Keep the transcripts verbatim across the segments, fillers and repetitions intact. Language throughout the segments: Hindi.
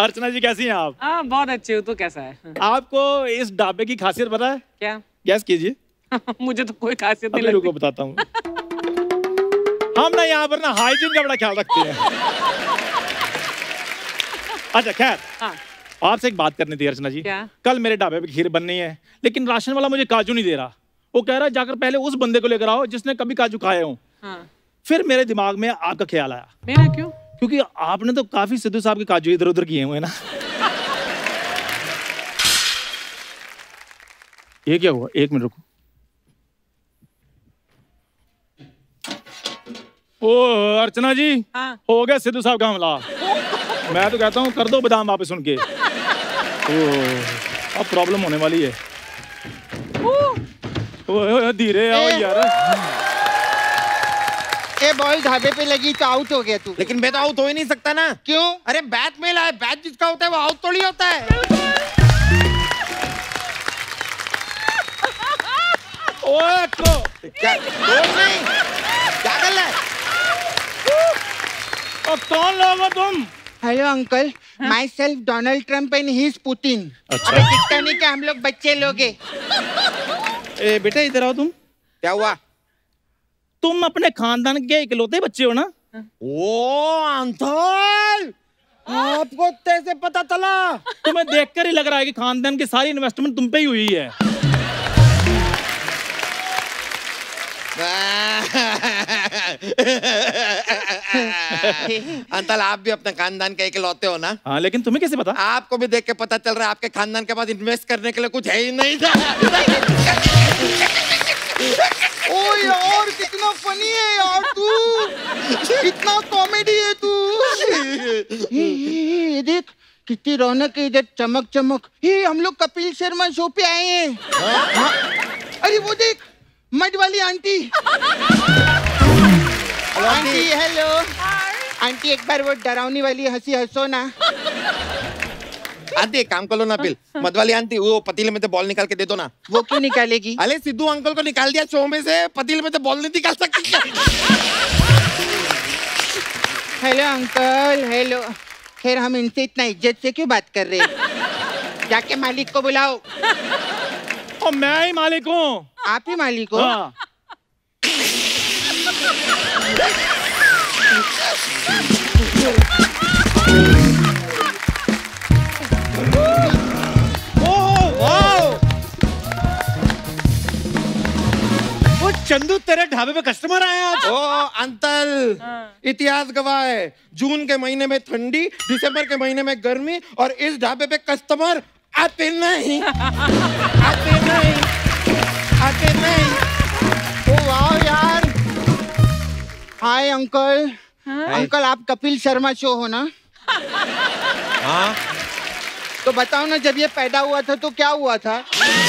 अर्चना जी कैसी हैं आप? हाँ बहुत अच्छी हूँ, तो कैसा है? आपको इस ढाबे की खासियत पता है? क्या? गैस कीजिए। मुझे तो कोई खासियत नहीं लगती। रुको बताता हूँ। हम ना यहाँ पर ना हाइजीन का बड़ा ख्याल रखते हैं। अच्छा खैर, हाँ। आपसे एक बात करनी थी अर्चना जी। क्या? कल मेरे ढाबे पे खीर बननी है, लेकिन राशन वाला मुझे काजू नहीं दे रहा। वो कह रहा है जाकर पहले उस बंदे को लेकर आओ जिसने कभी काजू खाए हों। हाँ। फिर मेरे दिमाग में आपका ख्याल आया। मेरा क्यों? क्योंकि आपने तो काफी सिद्धू साहब के काजू इधर उधर किए हुए ना। ये क्या हुआ? एक मिनट रुको। ओ अर्चना जी, हाँ। हो गया सिद्धू साहब का हमला। मैं तो कहता हूँ कर दो बादाम वापस उनके। ओ, अब प्रॉब्लम होने वाली है। ओ धीरे आओ यार। ए बॉल ढाबे पे लगी तो आउट हो गया तू। लेकिन मैं तो आउट हो ही नहीं सकता ना। क्यों? अरे बैट में है, बैट जिसका होता है वो आउट थोड़ी होता है। ओए को क्या नहीं, क्या कर रहा है? और कौन लोग हो तुम? Hello uncle, myself Donald Trump and he is Putin. अच्छा। अबे दिखता नहीं कि हम लोग बच्चे लोग हैं। ए बेटा इधर आओ तुम। क्या हुआ? तुम अपने खानदान के इकलौते बच्चे हो ना? ओ अंकल, आपको कैसे पता चला? तुम्हें देखकर ही लग रहा है कि खानदान की सारी इन्वेस्टमेंट तुम पे ही हुई है। अंकल आप भी अपने खानदान के इकलौते हो ना? हाँ लेकिन तुम्हें कैसे पता? आपको भी देख के पता चल रहा है आपके खानदान के पास इन्वेस्ट करने के लिए कुछ है ही नहीं था। ओ यार कितना फनी है यार तू, कितना कॉमेडी है तू। ये, ये, ये देख कितनी रौनक है इधर, चमक चमक। ये हम लोग कपिल शर्मा शो पे आए हैं। हाँ? अरे वो देख मड वाली आंटी। Aunty hello. आंटी एक बार वो डरावनी वाली हंसी हंसो ना। आंटी एक काम कर लो ना पिल, मधवाली आंटी वो पतीले में से बॉल निकाल के दे दो ना। वो क्यों निकालेगी? अरे सिद्धू अंकल को निकाल दिया शो में से, पतीले में से बॉल नहीं निकाल सकती। Hello uncle hello. खैर हम इनसे इतना इज्जत से क्यों बात कर रहे हैं? जाके मालिक को बुलाओ। और मैं ही मालिक हूँ। आप ही मालिक हो? हाँ। चंदू तेरे ढाबे पे कस्टमर आए आज। ओ अंकल, इतिहास गवाह है, जून के महीने में ठंडी, दिसंबर के महीने में गर्मी, और इस ढाबे पे कस्टमर आते नहीं, आते नहीं, आते नहीं। ओ वाह यार। Hi uncle. अंकल आप कपिल शर्मा शो हो ना? हाँ। तो बताओ ना, जब ये पैदा हुआ था तो क्या हुआ था?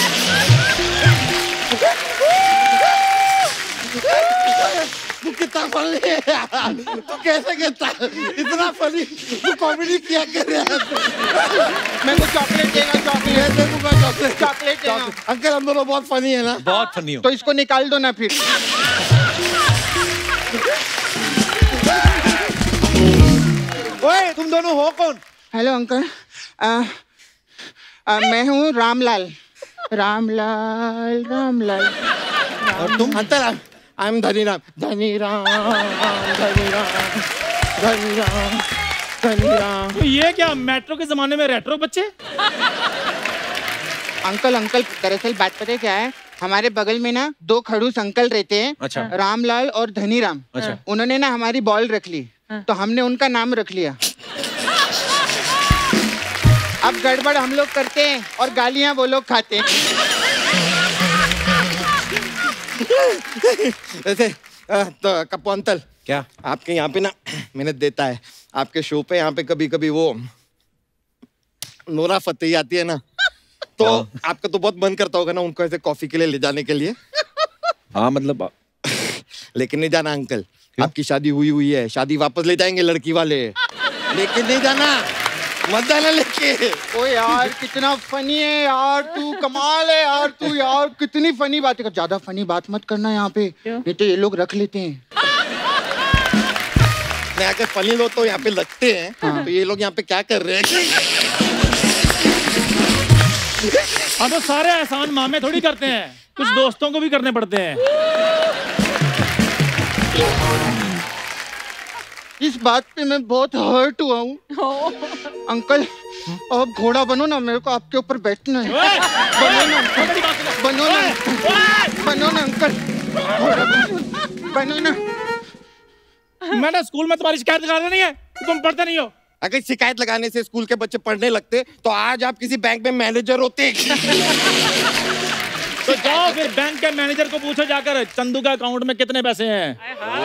तू कितना फनी है, तू कैसे कहता इतना फनी, तू कॉमेडी किया कर रहा है। मैं को चॉकलेट देगा, चॉकलेट दूंगा, चॉकलेट चॉकलेट देगा। अंकल हम दोनों बहुत फनी है ना? बहुत फनी हो। तो इसको निकाल दो ना फिर। ओए तुम दोनों हो कौन? हेलो अंकल, आ, आ, मैं हूँ रामलाल। रामलाल रामलाल। और तुम? Uncle I am Dhaniram. Dhaniram Dhaniram Dhaniram Dhaniram. तो ये क्या मेट्रो के जमाने में रेट्रो बच्चे? अंकल अंकल दरअसल बात पता है क्या है, हमारे बगल में ना दो खड़ूस अंकल रहते हैं। अच्छा। रामलाल और धनीराम। अच्छा। उन्होंने ना हमारी बॉल रख ली, तो हमने उनका नाम रख लिया। अब गड़बड़ हम लोग करते हैं और गालियां वो लोग खाते हैं। ऐसे तो कप्पू अंकल, क्या आपके यहाँ पे ना मैंने देता है आपके शो पे, यहाँ पे कभी कभी वो नोरा फतेही आती है ना, तो आपका तो बहुत मन करता होगा ना उनको ऐसे कॉफी के लिए ले जाने के लिए। हाँ मतलब लेकिन नहीं जाना अंकल, आपकी शादी हुई हुई है, शादी वापस ले जाएंगे लड़की वाले, लेकिन नहीं जाना, मत जाना लेके। ओ यार कितना फनी है यार तू, कमाल है यार तू यार, कितनी फनी बातें कर। ज्यादा फनी बात मत करना यहाँ पे, नहीं तो ये लोग रख लेते हैं। अपने यहाँ के फनी लोग तो यहाँ पे लगते हैं, हाँ। तो ये लोग यहाँ पे क्या कर रहे हैं? हाँ तो सारे एहसान मामे थोड़ी करते हैं, कुछ दोस्तों को भी करने पड़ते हैं। इस बात पे मैं बहुत हर्ट हुआ हूँ अंकल। अब घोड़ा बनो ना, मेरे को आपके ऊपर बैठना है। बनो ना अंकल, बनो ना, बनो ना अंकल, घोड़ा बनो ना। मैंने स्कूल में तुम्हारी शिकायत लगा नहीं है, तुम पढ़ते नहीं हो। अगर शिकायत लगाने से स्कूल के बच्चे पढ़ने लगते तो आज आप किसी बैंक में मैनेजर होते। तो जाओ फिर बैंक के मैनेजर को पूछो जाकर, चंदू का अकाउंट में कितने पैसे हैं।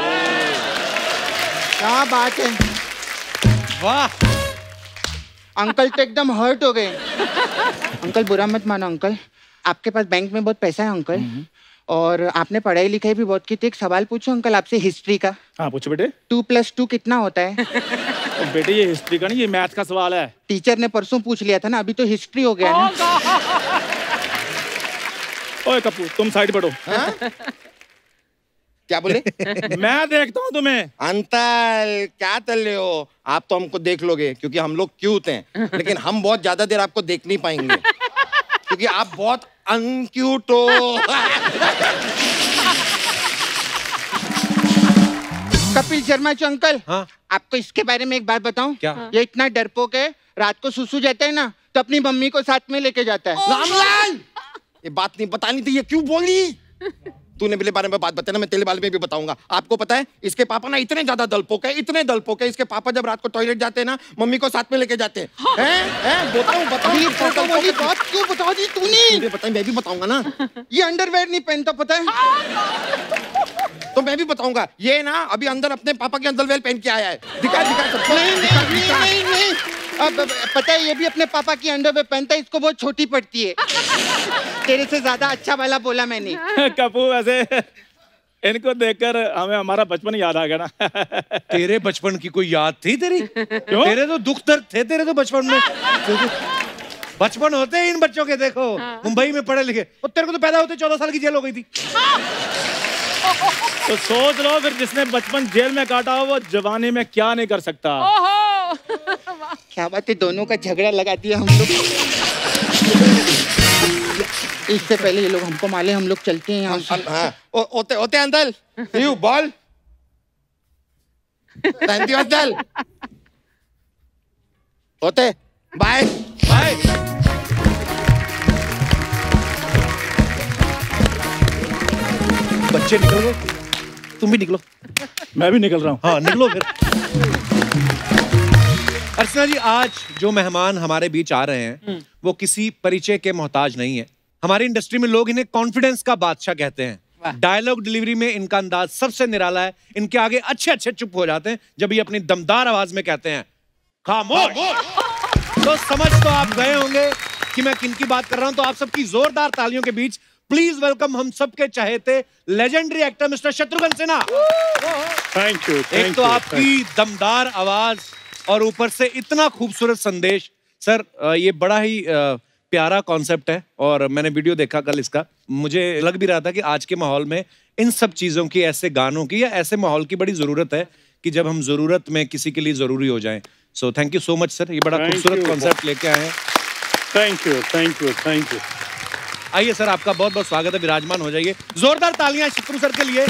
क्या बात है, वाह अंकल तो एकदम हर्ट हो गए। अंकल बुरा मत मानो अंकल, आपके पास बैंक में बहुत पैसा है अंकल, और आपने पढ़ाई लिखाई भी बहुत की। तो एक सवाल पूछो अंकल आपसे हिस्ट्री का। हाँ पूछो बेटे। टू प्लस टू कितना होता है? तो बेटे ये हिस्ट्री का नहीं, ये मैथ का सवाल है। टीचर ने परसों पूछ लिया था ना, अभी तो हिस्ट्री हो गया ना। ओए कपूर तुम साइड पढ़ो। क्या बोले? मैं देखता हूँ तुम्हें। अंतल क्या चल रहे हो? आप तो हमको देख लोगे क्योंकि हम लोग क्यूट हैं, लेकिन हम बहुत ज्यादा देर आपको देख नहीं पाएंगे क्योंकि आप बहुत अनक्यूट हो। कपिल शर्मा शो अंकल, हाँ? आपको इसके बारे में एक बात बताऊं? क्या? ये इतना डरपोक है, रात को सुसु जाता है ना तो अपनी मम्मी को साथ में लेके जाता है। रामलाल, ये बात नहीं बतानी थी, ये क्यों बोली? तूने मेरे बारे में बात बताई ना, मैं तेरे बारे में भी बताऊंगा। आपको पता है इसके पापा ना इतने ज्यादा दलपोक है, इतने दलपोक है, इसके पापा जब रात को टॉयलेट जाते हैं ना मम्मी को साथ में लेके जाते हैं। हाँ। हैं हैं बताऊं बताऊं ये फोटो वाली बात क्यों बता दी तूने? मुझे पता है, मैं भी बताऊंगा ना। ये अंडरवेयर नहीं पहनता पता है? तो मैं भी बताऊंगा। ये ना अभी अंदर अपने पापा के अंडरवेयर पहन के आया है। दिखा दिखा सबको। नहीं नहीं नहीं नहीं, अब पता है ये भी अपने पापा की अंडरवेयर पहनता है, इसको बहुत छोटी पड़ती है। तेरे से ज्यादा अच्छा वाला बोला मैंने। कपूर ऐसे इनको देखकर हमें हमारा बचपन याद आ गया ना। तेरे बचपन की कोई याद थी तेरी? क्यों? तेरे तो दुख दर्द थे तेरे तो बचपन में। बचपन होते हैं इन बच्चों के, देखो मुंबई में पढ़े लिखे, और तेरे को तो पैदा होते चौदह साल की जेल हो गई थी। तो सोच लो फिर जिसने बचपन जेल में काटा हो वो जवानी में क्या नहीं कर सकता। क्या बात है, दोनों का झगड़ा लगा दिया हम लोग। इससे पहले ये लोग हमको माले, हम लोग चलते हैं यहाँ से। हाँ, okay okay uncle, you ball, thank you uncle, okay, bye bye. बच्चे निकल गए, तुम भी निकलो। मैं भी निकल रहा हूँ। हाँ निकलो फिर। अर्चना जी, आज जो मेहमान हमारे बीच आ रहे हैं वो किसी परिचय के मोहताज नहीं है। हमारी इंडस्ट्री में लोग इन्हें कॉन्फिडेंस का बादशाह कहते हैं। डायलॉग डिलीवरी में इनका अंदाज सबसे निराला है। इनके आगे अच्छे अच्छे चुप हो जाते हैं जब ये अपनी दमदार आवाज में कहते हैं खामोश। तो समझ तो आप गए होंगे कि मैं किन की बात कर रहा हूं। तो आप सबकी जोरदार तालियों के बीच प्लीज वेलकम हम सबके चहेते legendary actor mister Shatrughan Sinha. Thank you. एक तो आपकी दमदार आवाज और ऊपर से इतना खूबसूरत संदेश। सर ये बड़ा ही प्यारा कॉन्सेप्ट है और मैंने वीडियो देखा कल इसका, मुझे लग भी रहा था कि आज के माहौल में इन सब चीजों की, ऐसे गानों की या ऐसे माहौल की बड़ी जरूरत है कि जब हम जरूरत में किसी के लिए जरूरी हो जाएं। So thank you so much sir, ये बड़ा खूबसूरत कॉन्सेप्ट लेके आए हैं। Thank you thank you thank you. आइए सर, आपका बहुत बहुत स्वागत है, विराजमान हो जाइए। जोरदार तालियां शत्रु सर के लिए।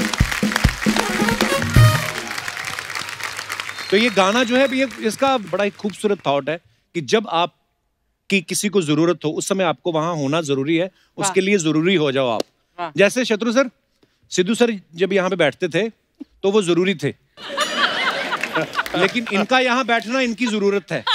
तो ये गाना जो है ये इसका बड़ा ही खूबसूरत थॉट है कि जब आप की किसी को जरूरत हो उस समय आपको वहां होना जरूरी है, उसके लिए जरूरी हो जाओ आप। जैसे शत्रु सर, सिद्धू सर जब यहाँ पे बैठते थे तो वो जरूरी थे, लेकिन इनका यहाँ बैठना इनकी जरूरत है।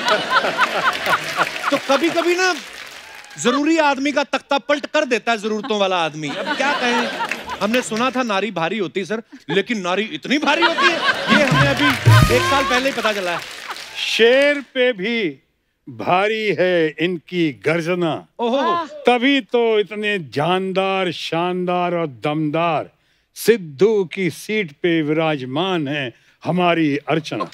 तो कभी कभी ना जरूरी आदमी का तख्ता पलट कर देता है जरूरतों वाला आदमी। अब क्या कहें, हमने सुना था नारी भारी होती है सर, लेकिन नारी इतनी भारी होती है ये हमें अभी एक साल पहले ही पता चला है। शेर पे भी भारी है इनकी गर्जना, तभी तो इतने जानदार, शानदार और दमदार सिद्धू की सीट पे विराजमान है हमारी अर्चना।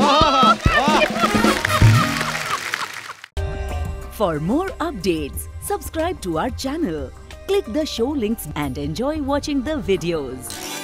For more updates, subscribe to our channel, click the show links and enjoy watching the videos.